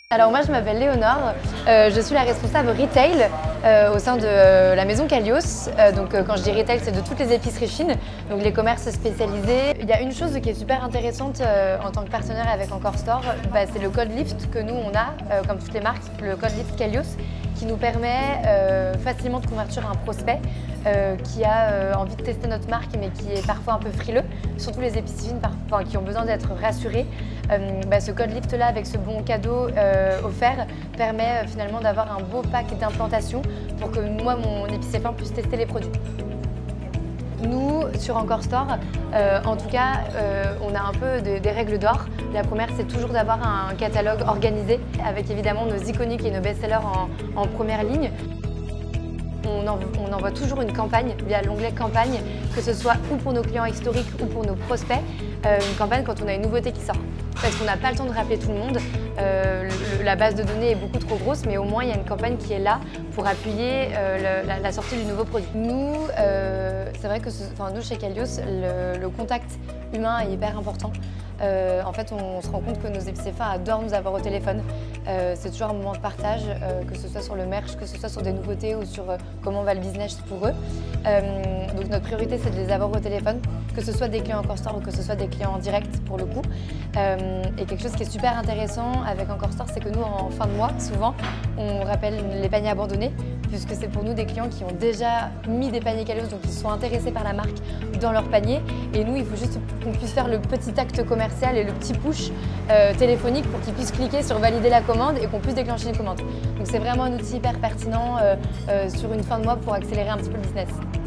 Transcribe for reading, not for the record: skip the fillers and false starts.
Alors moi je m'appelle Léonore, je suis la responsable retail au sein de la maison Calios. Donc quand je dis retail, c'est de toutes les épiceries fines, donc les commerces spécialisés. Il y a une chose qui est super intéressante en tant que partenaire avec Encore Store, c'est le code LIFT que nous on a, comme toutes les marques, le code LIFT Calios, qui nous permet facilement de convertir un prospect qui a envie de tester notre marque mais qui est parfois un peu frileux, surtout les épiceries fines qui ont besoin d'être rassurés. Ce code LIFT là avec ce bon cadeau offert permet finalement d'avoir un beau pack d'implantation pour que moi, mon épicier fin, puisse tester les produits. Nous, sur Encore Store, en tout cas, on a un peu des règles d'or. La première, c'est toujours d'avoir un catalogue organisé avec évidemment nos iconiques et nos best-sellers en première ligne. On envoie toujours une campagne via l'onglet campagne, que ce soit ou pour nos clients historiques ou pour nos prospects, une campagne quand on a une nouveauté qui sort. Parce qu'on n'a pas le temps de rappeler tout le monde, la base de données est beaucoup trop grosse, mais au moins il y a une campagne qui est là pour appuyer la sortie du nouveau produit. Nous, c'est vrai que nous chez Calios, le contact humain est hyper important. En fait, on se rend compte que nos épiciers fins adorent nous avoir au téléphone. C'est toujours un moment de partage, que ce soit sur le merch, que ce soit sur des nouveautés ou sur comment va le business pour eux. Donc notre priorité, c'est de les avoir au téléphone, que ce soit des clients Encore Store ou que ce soit des clients en direct pour le coup. Et quelque chose qui est super intéressant avec Encore Store, c'est que nous, en fin de mois, souvent, on rappelle les paniers abandonnés, puisque c'est pour nous des clients qui ont déjà mis des paniers Calios, donc ils sont intéressés par la marque dans leur panier. Et nous, il faut juste qu'on puisse faire le petit acte commercial et le petit push téléphonique pour qu'ils puissent cliquer sur valider la commande et qu'on puisse déclencher une commande. Donc c'est vraiment un outil hyper pertinent sur une fin de mois pour accélérer un petit peu le business.